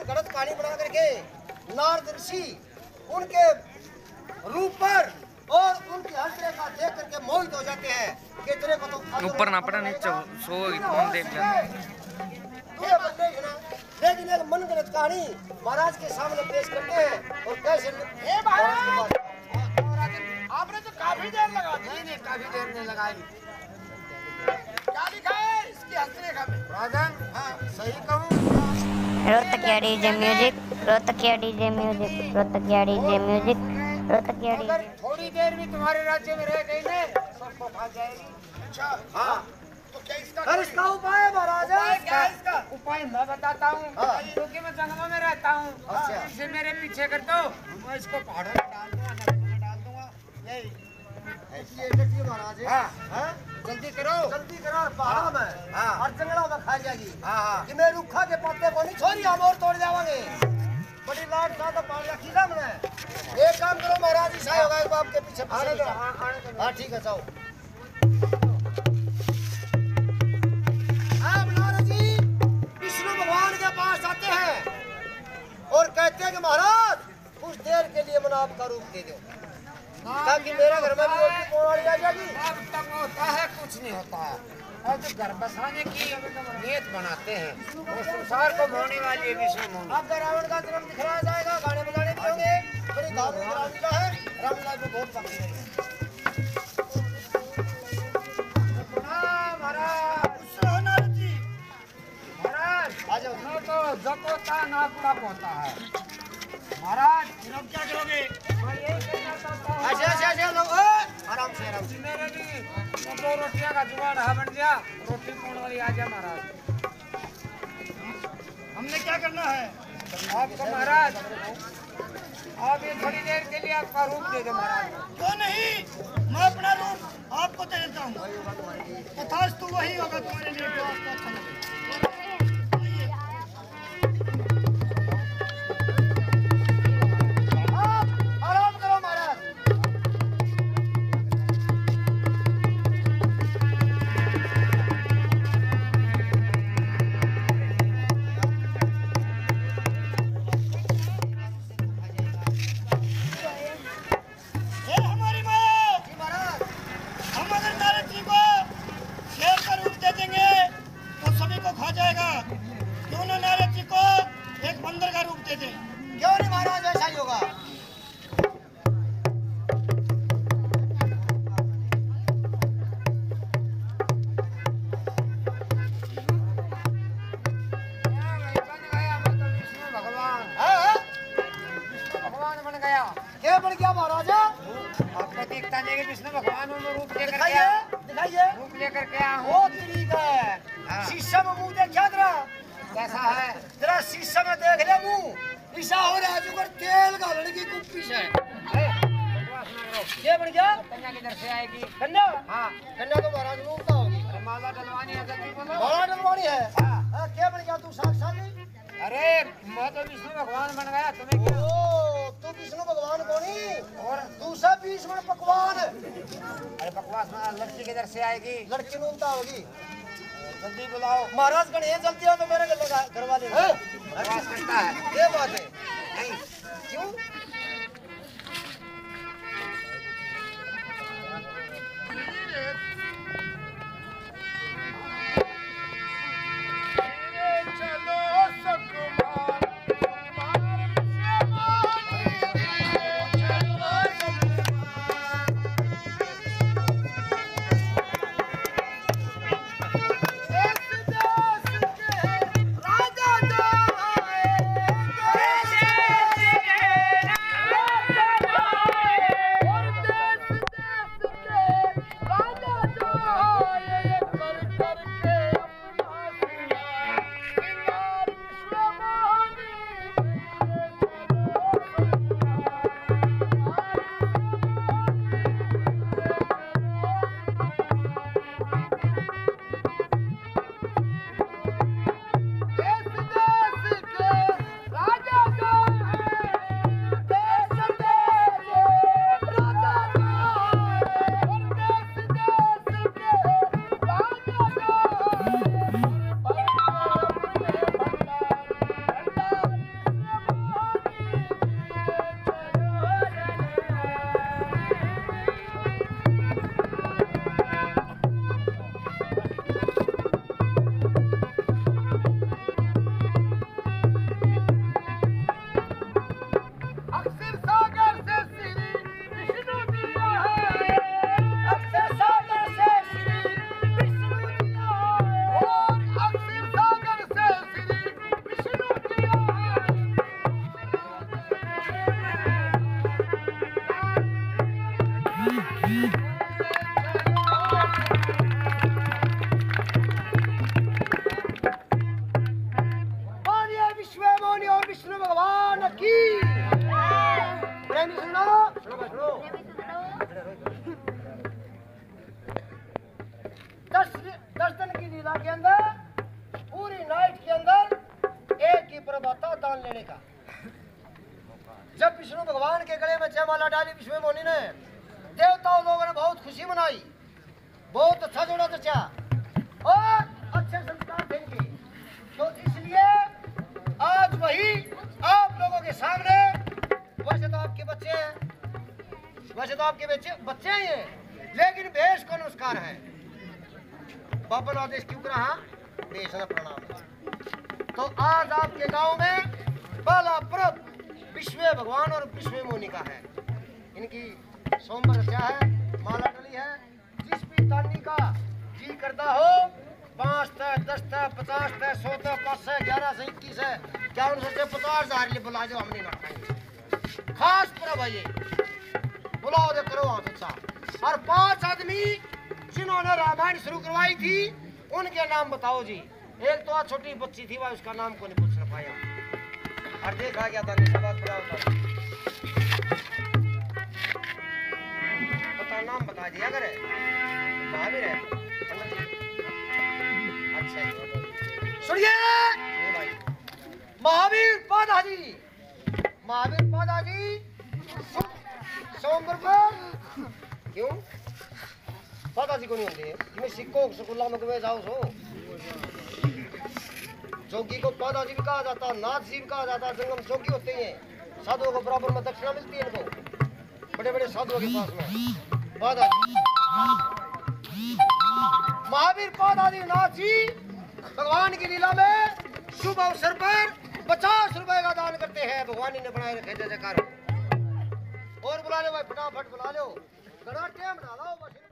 गलत कहानी बना करके नारद ऋषि उनके रूप पर और उनकी हंसने का देख करके मोहित हो जाते हैं। कितने को तो ऊपर ना पड़ा नीचे सो कौन देख ले। लेकिन एक मन गलत कहानी महाराज के सामने पेश करते हैं और कैसे आपने तो काफी देर लगा दी। नहीं काफी देर नहीं लगाई। क्या लिखा है इसकी हस्तरेखा में? राजन हाँ सही कहूँ। रोहतकिया डीजे म्यूजिक, रोहतकिया डीजे म्यूजिक, रोहतकिया डीजे म्यूजिक, रोहतकिया डीजे। अगर थोड़ी देर भी तुम्हारे राज्य में रह गई ना सबको खा जाएगी। अच्छा हाँ तो क्या इसका उपाय है महाराज? क्या है इसका उपाय? मैं बताता हूँ क्योंकि मैं जंगलों में रहता हूँ। इसे मेरे पीछे कर दो, मैं इसको पहाड़ों में डाल दूंगा, नदियों में डाल दूंगा। यही महाराज जल्दी करो पहाड़ों में और जंगलों में खा जाएगी। हाँ कि मैं रूखा के पत्ते को नहीं छोड़ी, हम और तोड़ जावांगे। बड़ी लाट सा तो पाल रखी था मैंने। एक काम करो महाराज, ईसा होगा एक बाप के पीछे आने दो। हाँ ठीक है जाओ। अब नारद जी विष्णु भगवान के पास आते हैं और कहते हैं कि महाराज कुछ देर के लिए मैंने आपका रूप दे दो ताकि मेरे घर में भी रोटी पौड़ी आ जाएगी। अब तक होता है कुछ नहीं होता है। और जो घर बसाने की नीयत बनाते हैं वो संसार को मोहने वाली है विष्णु मोहन। अब रावण का जन्म दिखलाया जाएगा, गाने बजाने भी होंगे। बड़ी धार्मिक रामलीला है, रामलीला में बहुत पक्की है। तो जब होता ना तब होता है महाराज। अब क्या करोगे? मैं यही कहना चाहता हूँ आराम से मेरे भी दो रोटियां का जुगाड़ है बन गया। रोटी पाने वाली आ जाए महाराज। हमने क्या करना है आपको महाराज? आप ये थोड़ी देर के लिए आपका रूप दे दो महाराज। क्यों नहीं, मैं अपना रूप आपको दे देता हूँ। तथास्तु वही होगा तुम्हारे लिए जो आपको अच्छा लगे। क्यों नहीं महाराज, ऐसा ही होगा। भगवान बन गया। क्या बन गया महाराजा? आपको देखता नहीं कि विष्णु भगवान में रूप लेकर दिखाइए रूप लेकर के आया हूँ। वो ठीक है। शीशा में मुंह देखा तेरा कैसा है? तेरा शीशा में देख ले मुंह ईसा हो रहा है, जो तेल गालने की कुप्पी से। ये बन गया। कन्या किधर से आएगी? कन्या? हाँ कन्या तो महाराज रूप का होगी। अरे माला डलवानी है, जल्दी बोलो। माला डलवानी है। हाँ। क्या बन गया तू साक्षात? अरे मैं तो विष्णु भगवान बन गया। तुम्हें क्या? ओ तू विष्णु भगवान को नहीं और दूसरा बीच में पकवान। अरे बकवास में लड़की किधर से आएगी? लड़की नूनता होगी। जल्दी बुलाओ। महाराज गणेश जल्दी आओ तो मेरे घर वाले बकवास करता है। ये बात है। नहीं क्यों? 10 दिन की लीला के अंदर पूरी नाइट के अंदर एक ही प्रभाता दान लेने का। जब विष्णु भगवान के गले में जयमाला डाली विष्णु मोनी ने, देवताओं लोगों ने बहुत खुशी मनाई, बहुत अच्छा जोड़ा जचा और अच्छे संस्कार देंगे। तो इसलिए आज वही आप लोगों के सामने, वैसे तो आपके बच्चे हैं, वैसे तो आपके बच्चे ही हैं, लेकिन भेष को नमस्कार है। बाबा आदेश क्यों रहा देश न प्रणाम। तो आज आपके गांव में पहला पर्व विश्व भगवान और विश्व मोनिका है। इनकी सोमवार क्या है, माला डली है। जिस भी तानी का जी करता हो, 5 था, 10 था, 50 था, 100 था, 5 है, 11 से 21 है, 51 से 50,000 लिए बुला जाओ, हम नहीं मारते। खास पर्व है ये, बुलाओ दे करो हाथ अच्छा। और 5 आदमी जिन्होंने रामायण शुरू करवाई थी उनके नाम बताओ जी। एक तो छोटी बच्ची थी, वह उसका नाम को नहीं पूछ न पाया और देखा गया था पता नाम बता दिया करे महावीर है। अच्छा सुनिए भाई, महावीर पादाजी, महावीर पादाजी सोमवार को क्यों पादाजी को नहीं होते? मैं सिक्को सुकुल्ला में तुम्हें जाओ सो। जोगी को पादाजी भी कहा जाता, नाथ जी भी कहा जाता, जंगम जोगी होते हैं। साधुओं को बराबर में दक्षिणा मिलती है इनको, बड़े बड़े साधुओं के पास में पादाजी। महावीर पादाजी नाथ जी भगवान की लीला में शुभ अवसर पर 50 रुपए का दान करते हैं। भगवान ने बनाए रखे जय जयकार। और बुला लो भाई, फटाफट बुला लो, टाइम ना लाओ।